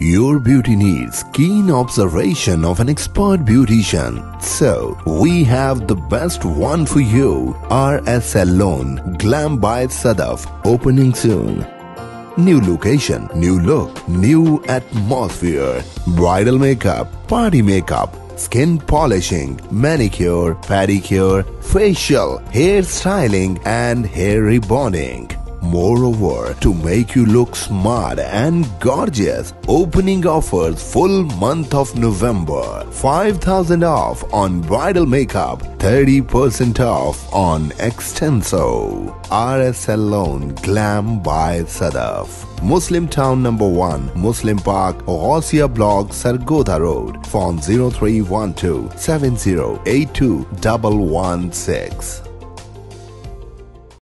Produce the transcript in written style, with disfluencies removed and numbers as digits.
Your beauty needs keen observation of an expert beautician. So, we have the best one for you. RS Salon, Glam by Sadaf, opening soon. New location, new look, new atmosphere. Bridal makeup, party makeup, skin polishing, manicure, pedicure, facial, hair styling and hair rebonding. Moreover, to make you look smart and gorgeous, opening offers full month of November. 5,000 off on bridal makeup, 30% off on Extenso. RS Salon, Glam by Sadaf. Muslim Town number 1, Muslim Park, Ghasia Block, Sargodha Road. Phone 0312 7082 116.